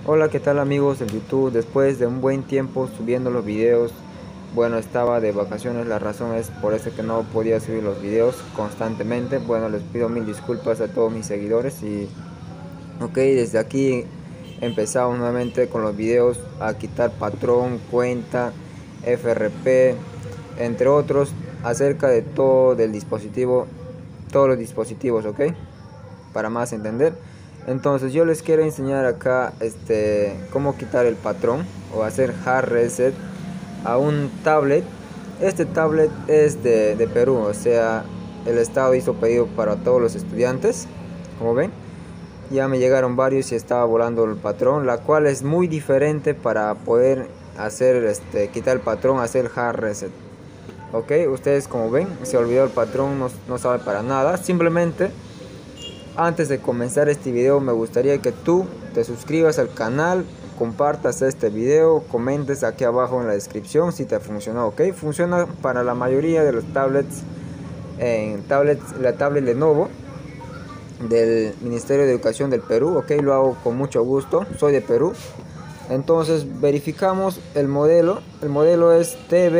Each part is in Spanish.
Hola, ¿qué tal amigos de YouTube? Después de un buen tiempo subiendo los videos, bueno, estaba de vacaciones, la razón es por eso que no podía subir los videos constantemente. Bueno, les pido mil disculpas a todos mis seguidores y desde aquí empezamos nuevamente con los videos a quitar patrón, cuenta, FRP, entre otros, acerca de todo del dispositivo, todos los dispositivos, para más entender. Entonces yo les quiero enseñar acá cómo quitar el patrón o hacer hard reset a un tablet. Este tablet es de Perú, o sea, el estado hizo pedido para todos los estudiantes. Como ven, ya me llegaron varios y estaba volando el patrón, la cual es muy diferente para poder hacer quitar el patrón, hacer hard reset. Ustedes como ven, se olvidó el patrón, no sabe para nada. Simplemente, antes de comenzar este video, me gustaría que tú te suscribas al canal, compartas este video, comentes aquí abajo en la descripción si te funcionó. Funciona para la mayoría de los tablets, la tablet Lenovo del Ministerio de Educación del Perú. Lo hago con mucho gusto, soy de Perú. Entonces verificamos el modelo es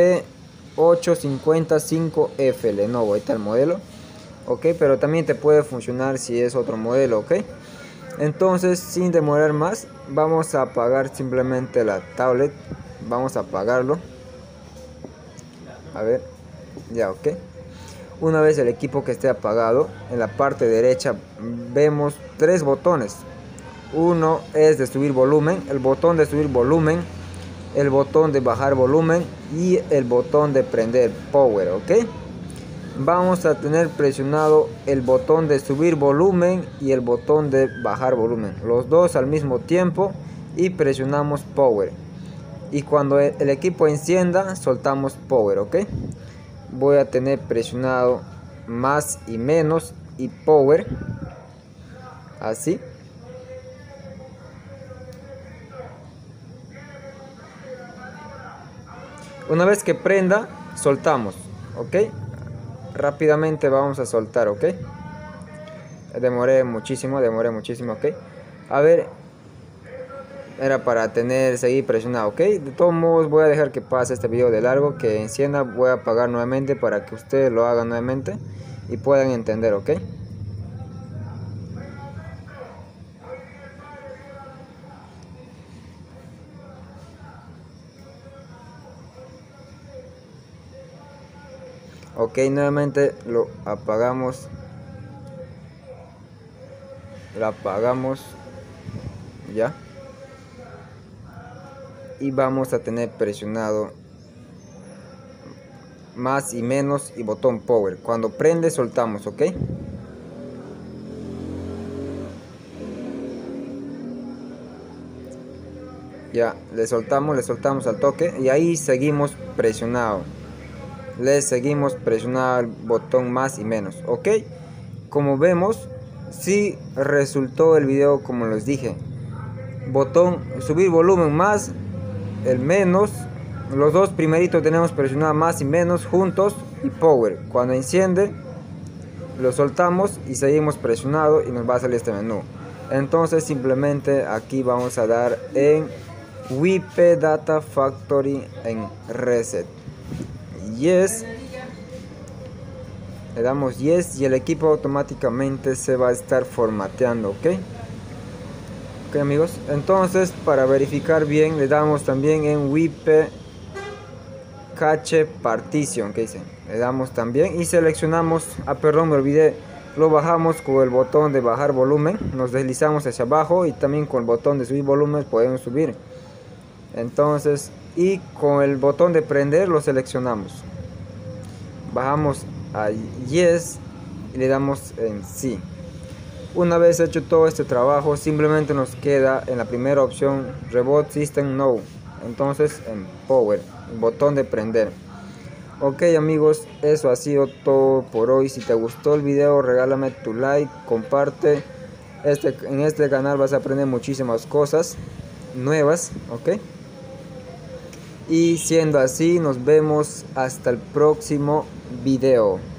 TB855F Lenovo, ahí está el modelo. Pero también te puede funcionar si es otro modelo. Entonces, sin demorar más, vamos a apagar simplemente la tablet. Vamos a apagarlo. A ver, ya, una vez el equipo que esté apagado, en la parte derecha vemos tres botones. Uno es de subir volumen, el botón de subir volumen, el botón de bajar volumen y el botón de prender power. Vamos a tener presionado el botón de subir volumen y el botón de bajar volumen, los dos al mismo tiempo, y presionamos power. Y cuando el equipo encienda, soltamos power. Voy a tener presionado más y menos y power, así. Una vez que prenda, soltamos. Rápidamente vamos a soltar. Demoré muchísimo. A ver, era para seguir presionado. De todos modos, voy a dejar que pase este video de largo, que encienda. Voy a apagar nuevamente para que ustedes lo hagan nuevamente y puedan entender. Nuevamente lo apagamos. Ya. Y vamos a tener presionado más y menos y botón power. Cuando prende, soltamos. Ya, le soltamos al toque y ahí seguimos presionado. Le seguimos presionando el botón más y menos. Como vemos, sí resultó el video como les dije. Botón subir volumen más, el menos. Los dos primeritos tenemos presionado más y menos juntos y power. Cuando enciende, lo soltamos y seguimos presionado y nos va a salir este menú. Entonces simplemente aquí vamos a dar en WIP Data Factory en Reset. Yes. Le damos yes y el equipo automáticamente se va a estar formateando. Amigos, entonces para verificar bien le damos también en WIP Cache Partition, le damos también y seleccionamos, perdón, me olvidé, lo bajamos con el botón de bajar volumen, nos deslizamos hacia abajo y también con el botón de subir volumen podemos subir. Entonces, y con el botón de prender lo seleccionamos, bajamos a yes y le damos en sí. Una vez hecho todo este trabajo, simplemente nos queda en la primera opción Reboot System No. Entonces en Power, el botón de prender. Amigos, eso ha sido todo por hoy. Si te gustó el video, regálame tu like, comparte. En este canal vas a aprender muchísimas cosas nuevas. Y siendo así, nos vemos hasta el próximo video.